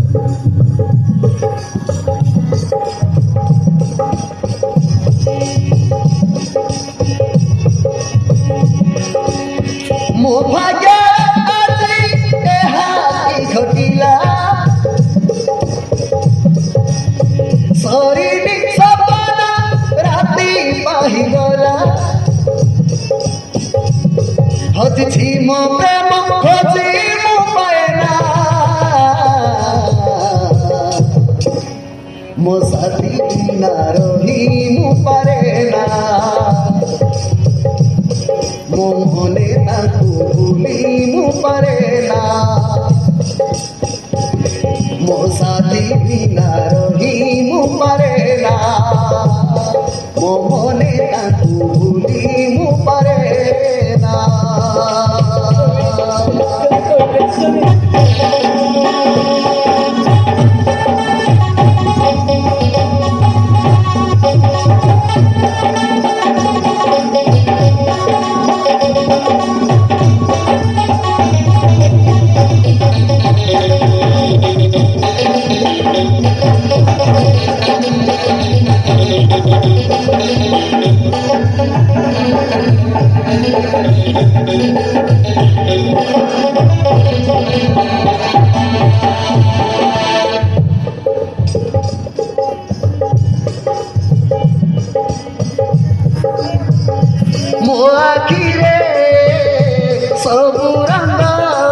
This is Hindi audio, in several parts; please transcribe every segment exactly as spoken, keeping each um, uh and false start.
मो भाग्य आजी एहा की घटिला सरी सपना राती पाही गला हजी मो प्रेम खोजी मो पाएना मो साथी बिना रही मु पारेना मो मने ताकू भूली मु पारेना मो साथी बिना रही मु पारेना मो मने ताकू भूली मु पारेना मो आखिरे सबु रंग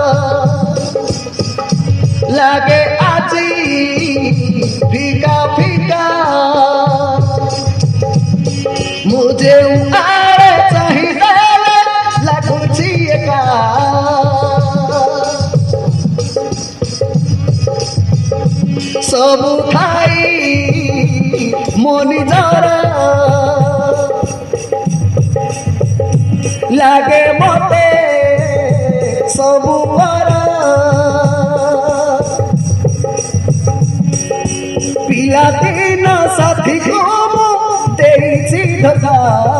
लागे आजी फीका फीका मुझे आड़े चाहिए लगुची एका सबु खाई मोनी जरा लागे मते सबु पर पिला दिन साथी को देइछि धोखा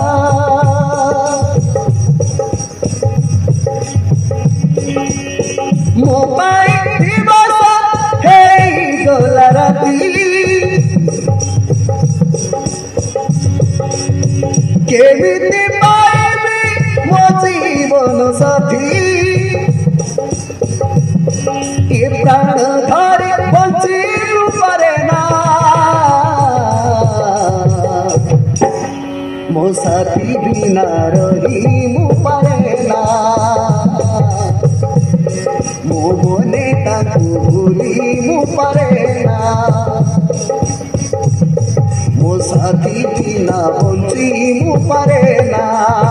मो पाई दिवस हेई गला राती केमिति मो जीवन साथी ए प्राण धरे बंची पारेना मो साथी बिना रही मु पारेना मो मने ताकू भूली मु पारेना मो साथी बिना बंची मु पारेना।